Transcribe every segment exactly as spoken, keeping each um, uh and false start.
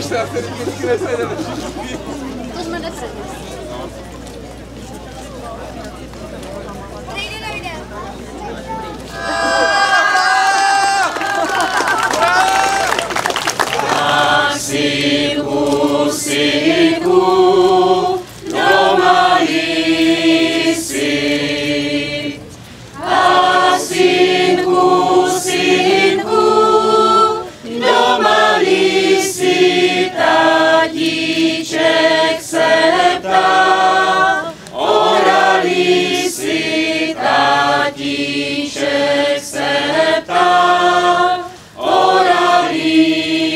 už se asi vždycky nesejdeme. To jsme nesedli. Nejde, nejde. Synku, synku, doma jsi. A synku, synku, doma jsi, tatíček se ptá. Orali jsi, tatíček se ptá. Orali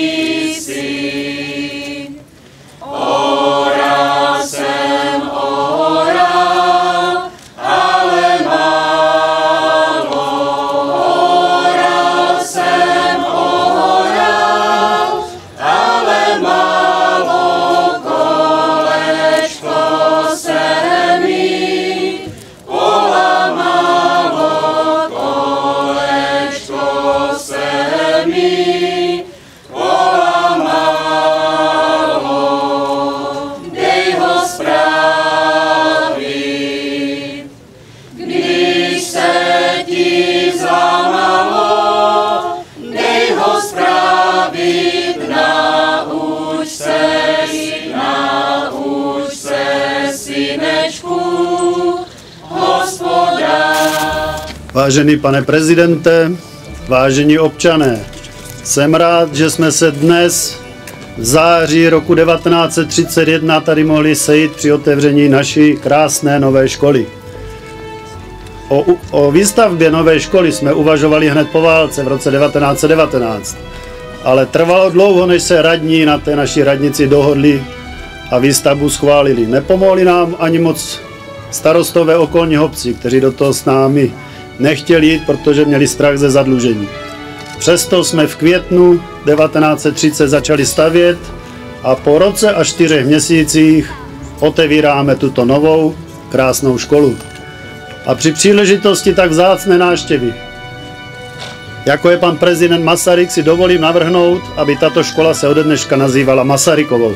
Vážený pane prezidente, vážení občané, jsem rád, že jsme se dnes v září roku devatenáct set třicet jedna tady mohli sejít při otevření naší krásné nové školy. O, o výstavbě nové školy jsme uvažovali hned po válce v roce devatenáct set devatenáct, ale trvalo dlouho, než se radní na té naší radnici dohodli a výstavbu schválili. Nepomohli nám ani moc starostové okolních obcí, kteří do toho s námi nechtěli jít, protože měli strach ze zadlužení. Přesto jsme v květnu devatenáct set třicet začali stavět a po roce a čtyřech měsících otevíráme tuto novou krásnou školu. A při příležitosti tak vzácné návštěvy, jako je pan prezident Masaryk, si dovolím navrhnout, aby tato škola se ode dneška nazývala Masarykovou.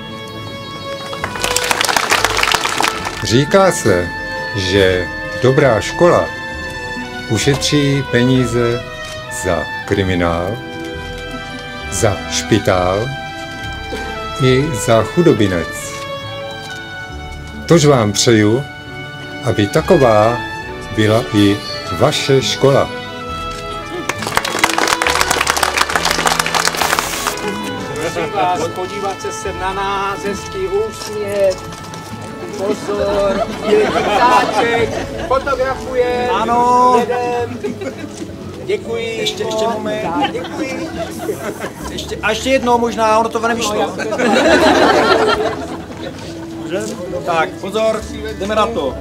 Říká se, že dobrá škola ušetří peníze za kriminál, za špitál i za chudobinec. Tož vám přeju, aby taková byla i vaše škola. Prosím vás, podívat se na nás, hezký úsměv. Pozor, ptáček, fotografuje, ano, jedem. Děkuji. Ještě, ještě moment. Tak, děkuji. Ještě, a ještě jednou možná, ono to nevyšlo. Tak, pozor, jdeme na to.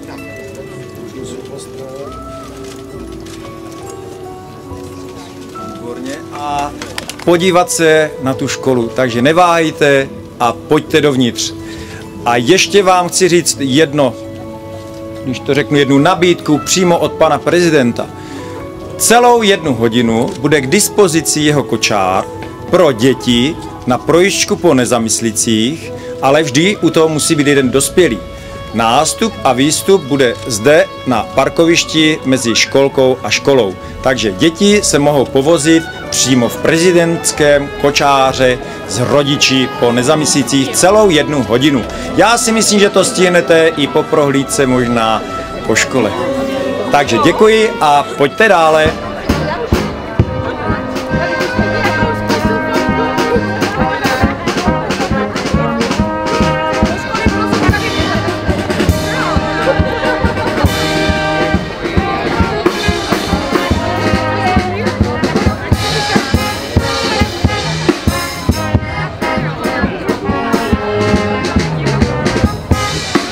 Výborně. A podívat se na tu školu, takže neváhejte a pojďte dovnitř. A ještě vám chci říct jedno, když to řeknu, jednu nabídku přímo od pana prezidenta. Celou jednu hodinu bude k dispozici jeho kočár pro děti na projížďku po nezamyslících, ale vždy u toho musí být jeden dospělý. Nástup a výstup bude zde na parkovišti mezi školkou a školou. Takže děti se mohou povozit přímo v prezidentském kočáře s rodiči po nezamyslících celou jednu hodinu. Já si myslím, že to stihnete i po prohlídce možná po škole. Takže děkuji a pojďte dále.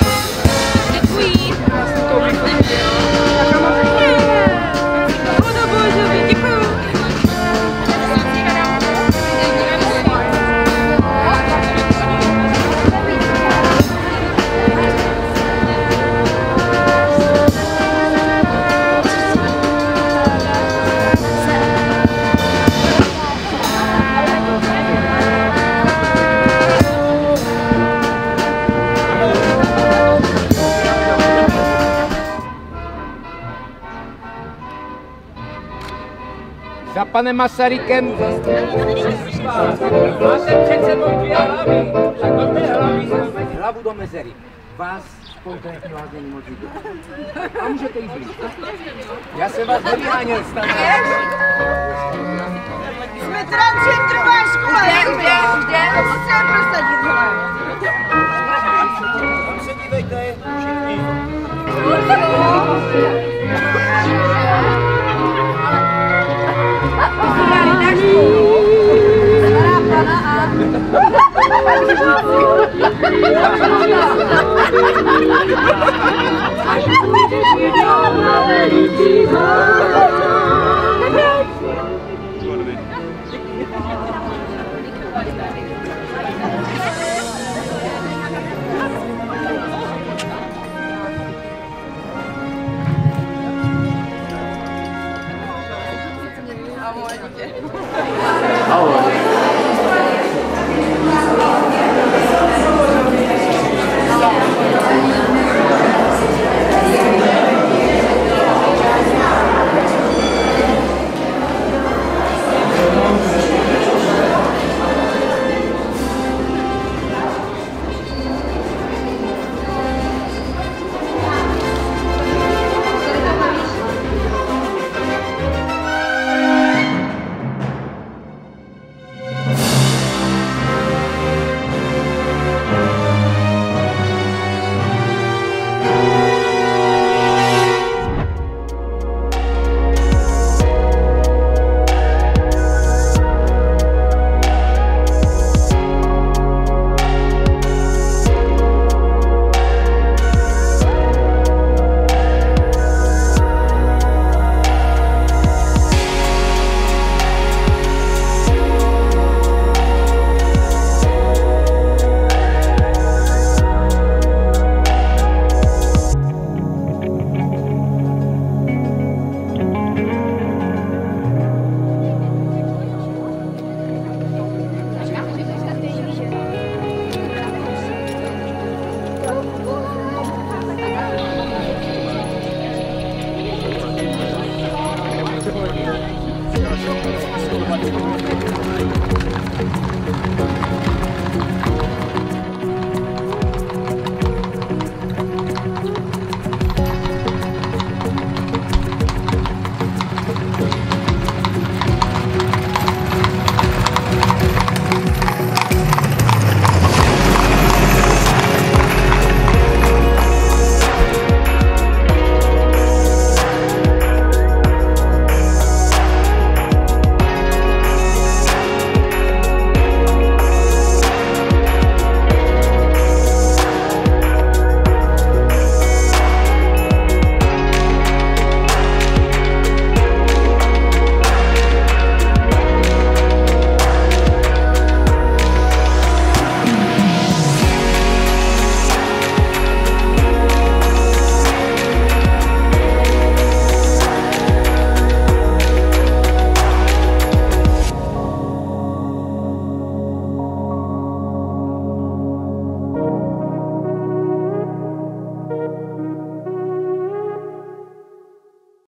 Děkuji. Za panem Masarykem. Máte před sebou dvě hlavy. A do té hlavy hlavu do mezery. Vás konkrétně vás není moc vidět. A můžete jít blíž. Já jsem vás nevyháněl stane. Jsme transgender trvá škola. Kde, kde, kde? Musíme prosadit, hele. Tam se dívejte, všichni. Ahoj.